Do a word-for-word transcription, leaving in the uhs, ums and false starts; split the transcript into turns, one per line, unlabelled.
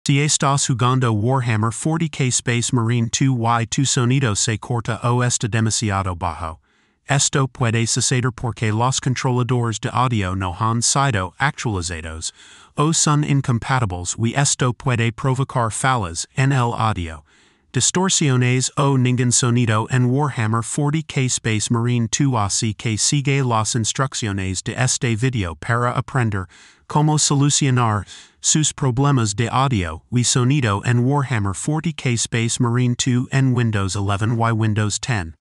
Si estás jugando Warhammer forty K Space Marine two y tu sonido se corta o está demasiado bajo. Esto puede suceder porque los controladores de audio no han sido actualizados o son incompatibles y esto puede provocar fallas en el audio. Distorsiones o ningún sonido en Warhammer forty K Space Marine two así que sigue las instrucciones de este video para aprender cómo solucionar sus problemas de audio y sonido en Warhammer forty K Space Marine two en Windows eleven y Windows ten.